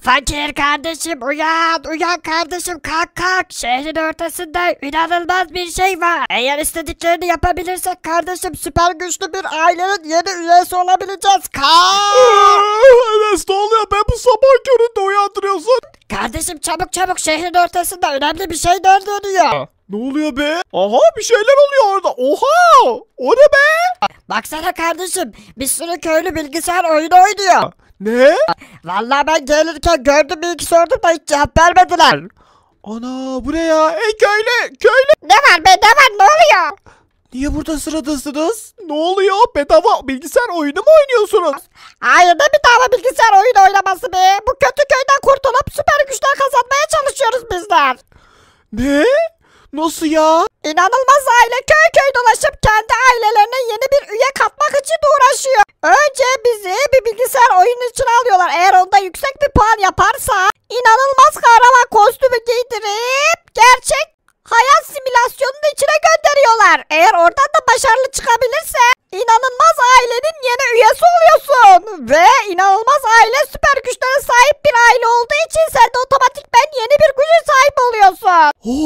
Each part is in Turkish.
Fakir kardeşim uyan, uyan kardeşim, kalk kalk. Şehrin ortasında inanılmaz bir şey var. Eğer istediklerini yapabilirsek kardeşim süper güçlü bir ailenin yeni üyesi olabileceğiz. Kalk. Enes ne oluyor be, bu sabah köründe uyandırıyorsun. Kardeşim çabuk çabuk, şehrin ortasında önemli bir şey dönüyor. Ne oluyor be? Aha, bir şeyler oluyor orada. Oha! O ne be? Baksana kardeşim, bir sürü köylü bilgisayar oyunu oynuyor. Ne? Vallahi ben gelirken gördüm, bir iki sordum da hiç cevap vermediler. Ana, bu ne ya? Ey köylü! Ne var be, ne var, ne oluyor? Niye burada sıradasınız? Ne oluyor? Bedava bilgisayar oyunu mu oynuyorsunuz? Hayır, ne bir daha bilgisayar oyunu oynaması be. Bu kötü köyden kurtulup süper güçler kazanmaya çalışıyoruz bizler. Ne? Nasıl ya? İnanılmaz aile köy köy dolaşıp kendi ailelerine yeni bir üye katmak için uğraşıyor. Önce bizi bir bilgisayar oyunu için alıyorlar. Eğer onda yüksek bir puan yaparsa inanılmaz kahraman kostümü giydirip gerçek hayat simülasyonunun içine gönderiyorlar. Eğer oradan da başarılı çıkabilirse inanılmaz ailenin yeni üyesi oluyorsun. Ve inanılmaz aile süper güçlere sahip bir aile olduğu için sen de otomatikmen yeni bir güce sahip oluyorsun.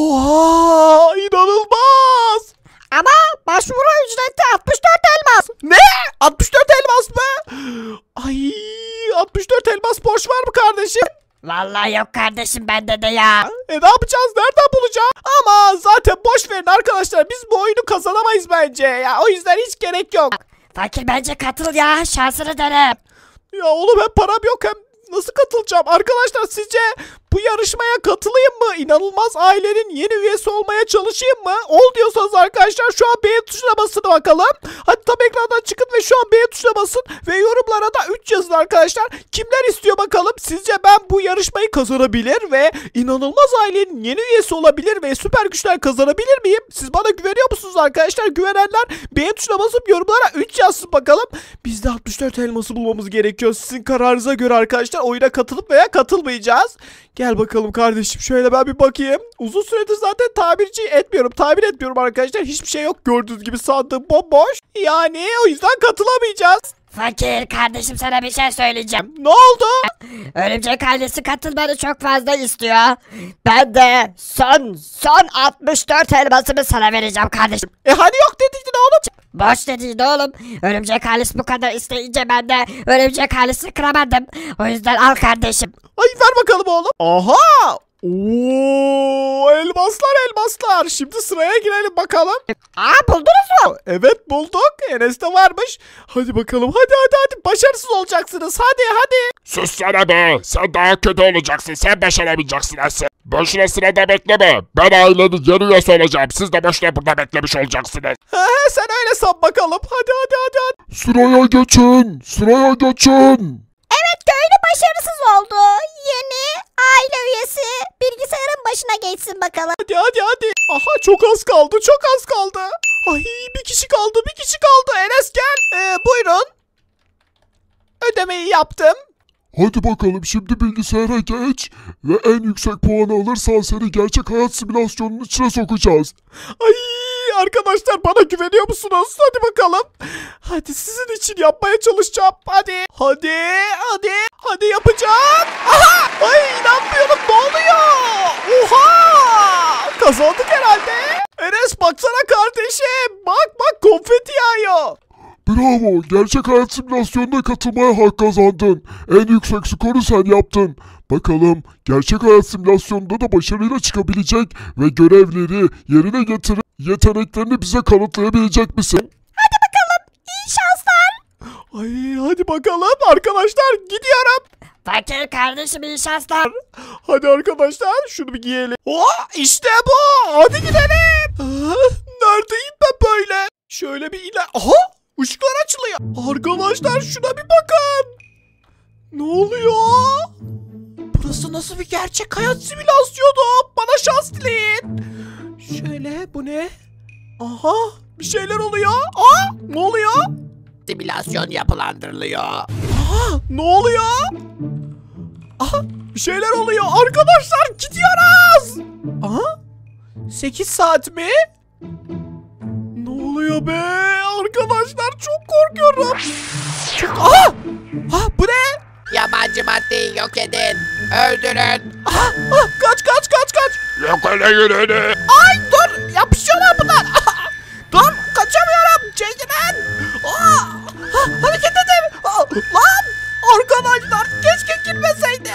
Oha! İnanılmaz! Ama başvuru ücreti 64 elmas. Ne? 64 elmas mı? Ay, 64 elmas borç var mı kardeşim? Vallahi yok kardeşim, bende de ya. Ne yapacağız? Nereden bulacağız? Ama zaten boş verin arkadaşlar. Biz bu oyunu kazanamayız bence. Ya o yüzden hiç gerek yok. Fakir bence katıl ya, şansını dene. Ya oğlum, hem param yok hem nasıl katılacağım? Arkadaşlar sizce bu yarışmaya katılayım mı? İnanılmaz ailenin yeni üyesi olmaya çalışayım mı? Ol diyorsanız arkadaşlar şu an beğen tuşuna basın bakalım. Hadi tam ekrandan çıkın ve şu an beğen tuşuna basın. Ve yorumlara da 3 yazın arkadaşlar. Kimler istiyor bakalım? Sizce ben bu yarışmayı kazanabilir ve inanılmaz ailenin yeni üyesi olabilir ve süper güçler kazanabilir miyim? Siz bana güveniyor musunuz arkadaşlar? Güvenenler beğen tuşuna basıp yorumlara 3 yazsın bakalım. Biz de 64 elması bulmamız gerekiyor. Sizin kararınıza göre arkadaşlar oyuna katılıp veya katılmayacağız. Gel bakalım kardeşim, şöyle ben bir bakayım. Uzun süredir zaten tamir etmiyorum arkadaşlar. Hiçbir şey yok, gördüğünüz gibi sandığım bomboş. Yani o yüzden katılamayacağız. Fakir kardeşim, sana bir şey söyleyeceğim. Ne oldu? Örümcek ailesi katılmanı çok fazla istiyor. Ben de son 64 elmasımı sana vereceğim kardeşim. Hani yok dediydin oğlum. Boş dediğin oğlum. Örümcek ailesi bu kadar isteyince ben de örümcek ailesini kıramadım. O yüzden al kardeşim. Ay ver bakalım oğlum. Aha! Oo, elmaslar. Şimdi sıraya girelim bakalım. Buldunuz mu? Evet, bulduk. Enes'te varmış. Hadi bakalım. Hadi. Başarısız olacaksınız. Hadi. Sussana be. Sen daha kötü olacaksın. Sen başaramayacaksın Asil. Boşuna sırada bekleme. Ben ailenin yeni üyesi olacağım. Siz de boşuna burada beklemiş olacaksınız. Sen öyle san bakalım. Hadi. Sıraya geçin. Evet, köylü başarısız oldu. Yeni aile üyesi bilgisayarın başına geçsin bakalım. Hadi. Aha, çok az kaldı. Ay, bir kişi kaldı. Enes gel. Buyurun. Ödemeyi yaptım. Hadi bakalım, şimdi bilgisayara geç ve en yüksek puanı alırsan seni gerçek hayat simülasyonunun içine sokacağız. Ay, arkadaşlar bana güveniyor musunuz? Hadi bakalım. Hadi sizin için yapmaya çalışacağım. Hadi yapacağım. Aha! Ay, inanmıyorum, ne oluyor? Oha! Kazandık herhalde. Enes baksana kardeşim. Bak konfeti yağıyor. Bravo, gerçek hayat simülasyonuna katılmaya hak kazandın. En yüksek skoru sen yaptın. Bakalım gerçek hayat simülasyonunda da başarıyla çıkabilecek ve görevleri yerine getirip yeteneklerini bize kanıtlayabilecek misin? Hadi bakalım, iyi şanslar. Ay, hadi bakalım arkadaşlar, gidiyorum. Fakir kardeşim, iyi şanslar. Hadi arkadaşlar, şunu bir giyelim. İşte bu. Hadi gidelim. Neredeyim ben böyle? Şöyle bir iler. Aha! Işıklar açılıyor. Arkadaşlar şuna bir bakın. Ne oluyor? Burası nasıl bir gerçek hayat simülasyonu? Bana şans dileyin. Şöyle, bu ne? Aha, bir şeyler oluyor. Ne oluyor? Simülasyon yapılandırılıyor. Ne oluyor? Bir şeyler oluyor. Arkadaşlar gidiyoruz. 8 saat mi? Ne oluyor be? Arkadaşlar çok korkuyorum. Bu ne? Yabancı maddeyi yok edin. Öldürün. Kaç. Yakalayın onu. Ay dur, yapışıyorlar bunlar. Dur, kaçamıyorum. Çekilin. Hareket edeyim. Lan arkadaşlar, keşke girmeseydi.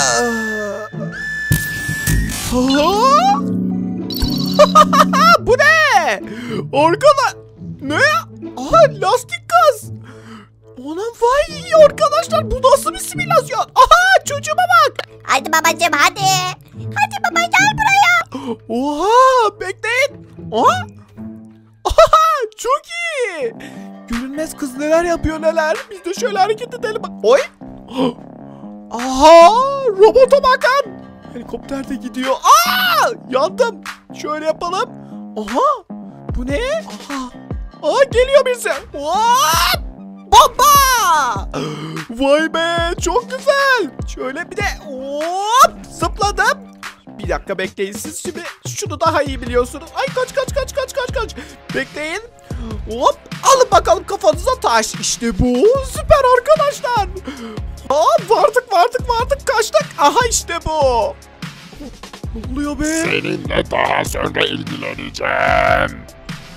Bu ne? Arkadaş, ne? Aha, lastik gaz. Ona vay arkadaşlar, bu nasıl bir simülasyon? Aha, çocuğuma bak. Hadi babacım hadi. Hadi baba gel buraya. Oha, bekleyin. Aha, çok iyi. Görünmez kız neler yapıyor neler. Biz de şöyle hareket edelim. Oy. Aha, robota bakın. Helikopter de gidiyor. Yandım. Şöyle yapalım. Aha, bu ne? Aha, geliyor birisi. Hop. Bomba. Vay be, çok güzel. Şöyle bir de hop zıpladım. Bir dakika bekleyin, siz şimdi şunu daha iyi biliyorsunuz. Ay kaç. Bekleyin. Hop, alın bakalım kafanıza taş. İşte bu, süper arkadaşlar. Vardık kaçtık. Aha, işte bu. Ne oluyor be? Seninle daha sonra ilgileneceğim.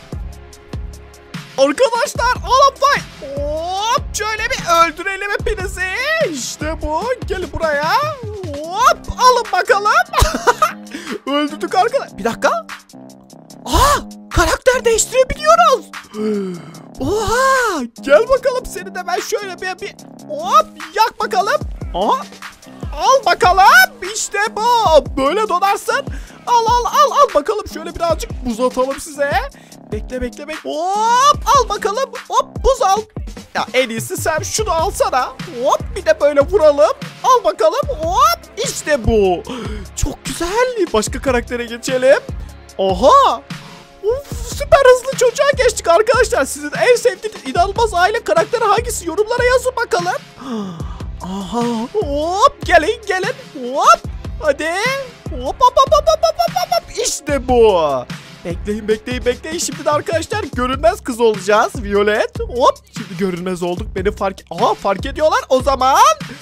Arkadaşlar alın vay. Hop, şöyle bir öldürelim hepinizi. İşte bu. Gelin buraya. Hop, alın bakalım. Öldürdük arkadaşlar. Bir dakika. Karakter değiştirebiliyoruz. Oha, gel bakalım, seni de ben şöyle bir hop yak bakalım. Al bakalım. İşte bu. Böyle donarsın. Al bakalım, şöyle birazcık buz atalım size. Bekle. Hop, al bakalım. Hop, buz al. Ya en iyisi sen şunu alsana. Hop, bir de böyle vuralım. Al bakalım. Hop, işte bu. Çok güzel. Başka karaktere geçelim. Aha. Süper hızlı çocuğa geçtik arkadaşlar. Sizin en sevdiğiniz inanılmaz aile karakteri hangisi? Yorumlara yazın bakalım. Aha. Hop, gelin. Hop. Hadi. Hop. İşte bu. Bekleyin. Şimdi de arkadaşlar görünmez kız olacağız. Violet. Hop. Şimdi görünmez olduk. Beni fark ediyorlar. O zaman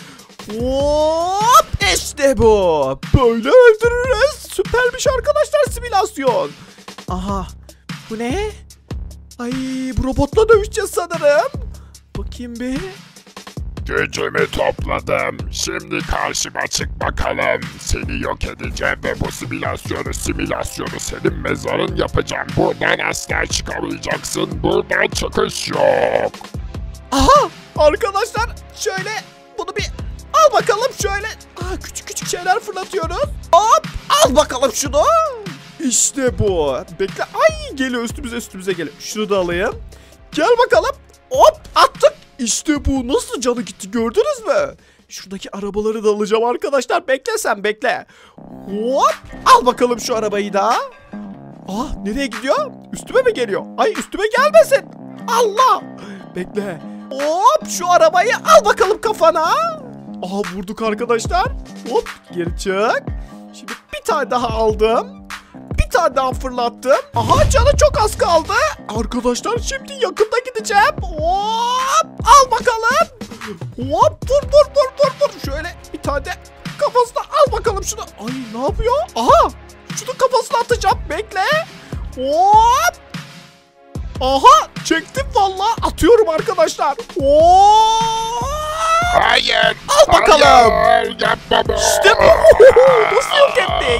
hop. İşte bu. Böyle öldürürüz. Süpermiş arkadaşlar simülasyon. Aha. Bu ne? Ay, bu robotla dövüşeceğiz sanırım. Bakayım bir. Gücümü topladım. Şimdi karşıma çık bakalım. Seni yok edeceğim ve bu simülasyonu senin mezarın yapacağım. Buradan asla çıkamayacaksın. Buradan çıkış yok. Aha, arkadaşlar şöyle bunu bir al bakalım şöyle. Küçük şeyler fırlatıyoruz. Hop, al bakalım şunu. İşte bu. Bekle. Ay, geliyor üstümüze geliyor. Şunu da alayım. Gel bakalım. Hop, attık. İşte bu. Nasıl canı gitti, gördünüz mü? Şuradaki arabaları da alacağım arkadaşlar. Bekle. Hop, al bakalım şu arabayı da. Nereye gidiyor? Üstüme mi geliyor? Ay, üstüme gelmesin. Allah. Bekle. Hop, şu arabayı al bakalım kafana. Vurduk arkadaşlar. Hop, geri çık. Şimdi bir tane daha aldım. Bir tane daha fırlattım. Aha, canı çok az kaldı. Arkadaşlar şimdi yakında gideceğim. Hop, al bakalım. Hop, vur. Şöyle bir tane kafasına al bakalım şunu. Ay, ne yapıyor? Aha, şunu kafasına atacağım. Bekle. Hop. Aha, çektim vallahi, atıyorum arkadaşlar. Hop. Hayır. Al bakalım. Hayır, yapma be. İşte bu. Nasıl yok ettik?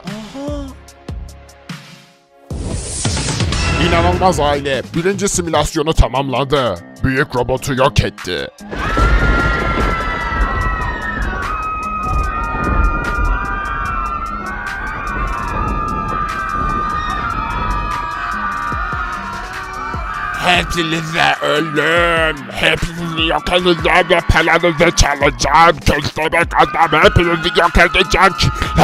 İnanılmaz aile. Birinci simülasyonu tamamladı. Büyük robotu yok etti. Hepinize ölüm. Hepinizi yok edeceğim ve paranızı çalacağım. Köstebek adam hepinizi yok edecek.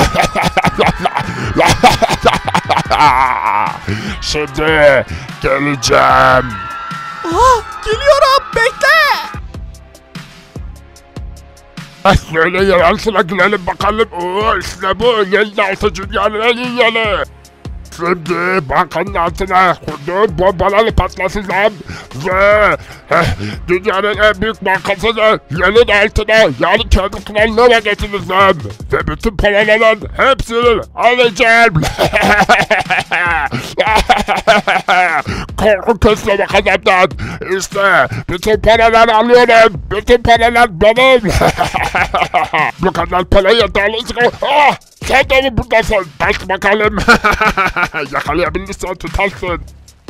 Şimdi geleceğim. Geliyorum, bekle. Şöyle yer altına girelim bakalım. İşte bu. 56 dünyanın en iyi yeri. Şimdi bankanın altına kurduğum bombaları patlatacağım ve dünyanın en büyük bankasını yerin altına yani kendi krallığıma getireceğim ve bütün paraların hepsini alacağım. Korku köşeme kazandan. İşte bütün paraları alıyorum. Bütün paralar benim. Bu kadar parayı da alacağım. Ah, sen de mi buradasın? Bak bakalım. Yakalayabilirsen tutarsın.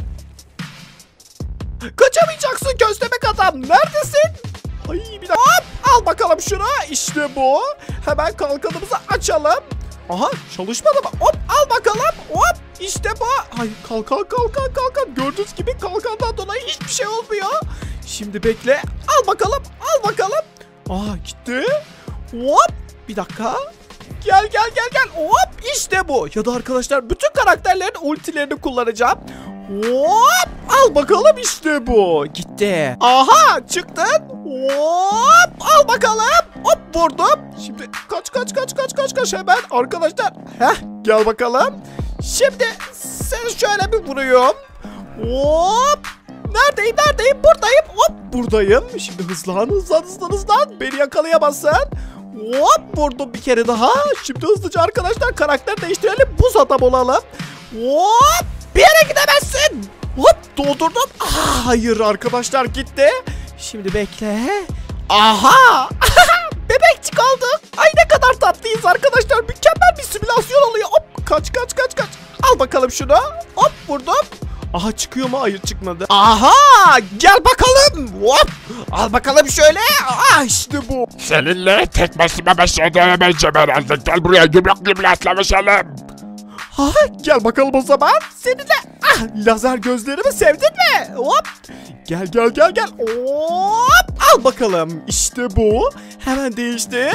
Kaçamayacaksın köstebek adam. Neredesin? Ay bir dakika. Hop, al bakalım şunu. İşte bu. Hemen kalkanımızı açalım. Aha, çalışmadı mı? Hop, al bakalım. Hop, işte bu. Ay, kalkan. Gördüğünüz gibi kalkandan dolayı hiçbir şey olmuyor. Şimdi bekle. Al bakalım. Aha, gitti. Hop, bir dakika. Gel. Hop, işte bu. Ya da arkadaşlar bütün karakterlerin ultilerini kullanacağım. Hop, al bakalım, işte bu. Gitti. Aha, çıktın. Hop, al bakalım. Hop, vurdum. Şimdi kaç hemen arkadaşlar. Heh, gel bakalım. Şimdi seni şöyle bir vuruyorum. Hop. Neredeyim? Buradayım. Hop, buradayım. Şimdi hızlan. Beni yakalayamazsın. Hop, vurdum bir kere daha. Şimdi hızlıca arkadaşlar karakter değiştirelim. Buz adam olalım. Hop, bir yere gidemezsin. Hop, doldurdum. Ah, hayır arkadaşlar, gitti. Şimdi bekle. Aha. Bebekçik olduk. Ay ne kadar tatlıyız arkadaşlar. Mükemmel bir simülasyon oluyor. Hop, kaç. Al bakalım şunu. Hop, vurdum. Aha, çıkıyor mu? Hayır, çıkmadı. Aha, gel bakalım. Hop, al bakalım şöyle. Ah, işte bu. Seninle tek başıma başaramayacağım herhalde. Gel buraya yumruk atlamışalım. Ha, gel bakalım o zaman. Seninle lazer gözlerimi sevdin mi? Hop. Gel. Hop. Al bakalım. İşte bu. Hemen değiştir.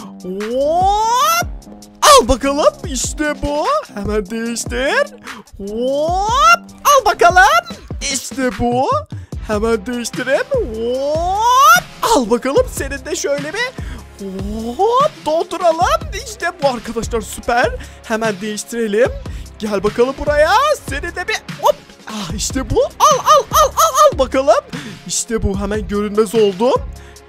Hop. Al bakalım. İşte bu. Hemen değiştir. Hop. Al bakalım. İşte bu. Hemen değiştireyim. Hop. Al bakalım. Senin de şöyle bir hop dolduralım. İşte bu arkadaşlar, süper. Hemen değiştirelim. Gel bakalım buraya. Seni de bir hop. Ah, işte bu. Al bakalım. İşte bu. Hemen görünmez oldum.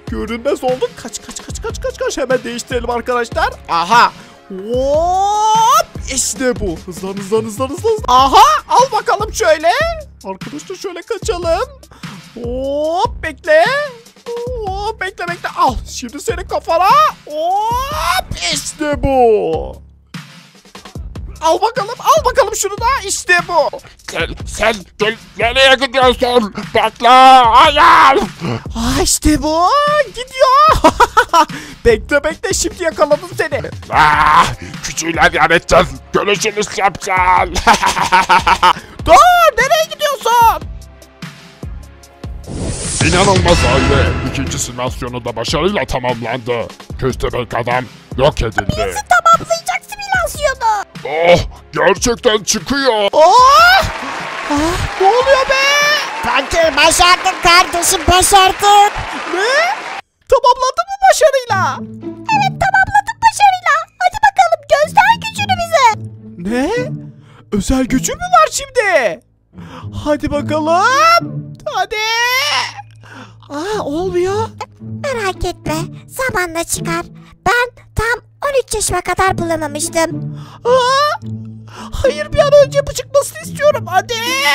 Kaç. Hemen değiştirelim arkadaşlar. Aha. Hop. İşte bu. Hızlan. Aha. Al bakalım şöyle. Arkadaşlar şöyle kaçalım. Hop, bekle. Hop, bekle. Al. Şimdi senin kafana. Hop. İşte bu. Al bakalım şunu da. İşte bu. Sen nereye gidiyorsun? Bekle. Hayır. İşte bu. Gidiyor. Bekle. Şimdi yakaladım seni. Küçüğüyle yanacağız. Görüşürüz şapşal. Dur. Nereye gidiyorsun? İnanılmaz aile. İkinci simülasyonu da başarıyla tamamlandı. Köstebek adam yok edildi. Tamamlayacak simülasyonu. Oh, gerçekten çıkıyor. Ne oluyor be? Fakir başardın kardeşim, başardın. Ne? Tamamladın mı başarıyla? Evet, tamamladın başarıyla. Hadi bakalım, göster gücünü bize. Ne? Özel gücü mü var şimdi? Hadi bakalım. Hadi. Olmuyor. Merak etme, zamanla çıkar. Ben tam 13 yaşıma kadar bulamamıştım. Hayır, bir an önce bu çıkmasını istiyorum. Hadi.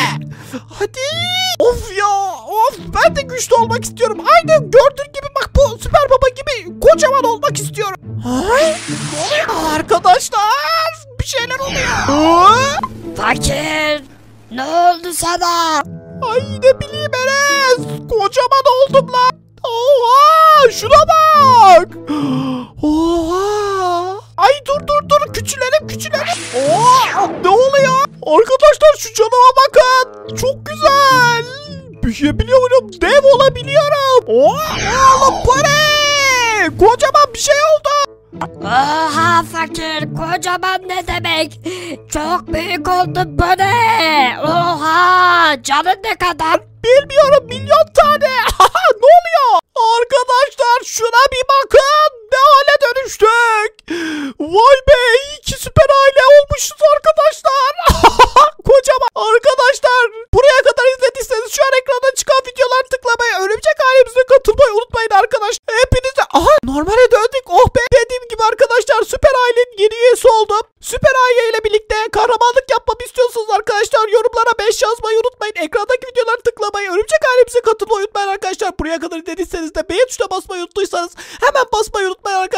Of ya. Ben de güçlü olmak istiyorum. Aynı gördüğün gibi bak, bu Süper Baba gibi kocaman olmak istiyorum. Ne oluyor? Arkadaşlar, bir şeyler oluyor. Fakir, ne oldu sana? Ay, ne bileyim Enes. Kocaman oldum lan. Oha, şuna bak. Oha. Ay, dur. Küçülelim. Ne oluyor? Arkadaşlar şu canıma bakın. Çok güzel. Büyüyebiliyorum. Dev olabiliyorum. Oha, bu ne? Kocaman bir şey oldu. Oha fakir, kocaman ne demek? Çok büyük oldun, bu ne? Oha, canın ne kadar? Bilmiyorum, milyon tane. Ne oluyor? Arkadaşlar şuna bir bakın. Ne hale dönüştük. Vay be, iki süper aile olmuşuz arkadaşlar. üyesi oldum. Süper Aile ile birlikte kahramanlık yapmamı istiyorsanız arkadaşlar yorumlara 5 yazmayı unutmayın. Ekrandaki videoları tıklamayı, örümcek ailemize katılmayı unutmayın arkadaşlar. Buraya kadar dediyseniz de beğen tuşuna basmayı unuttuysanız hemen basmayı unutmayın arkadaşlar.